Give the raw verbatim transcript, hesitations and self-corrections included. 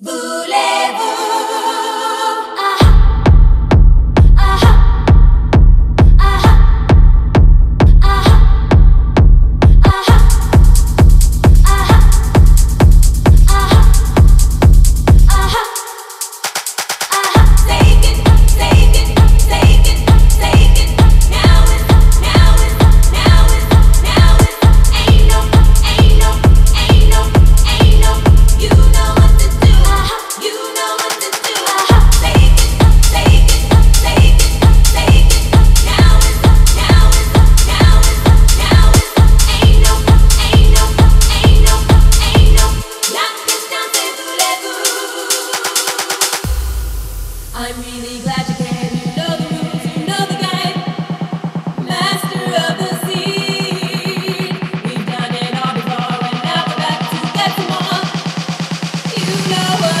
I'm really glad you came. You know the rules, you know the game. Master of the scene. We've done it all before, and now we're back to get some more. You know what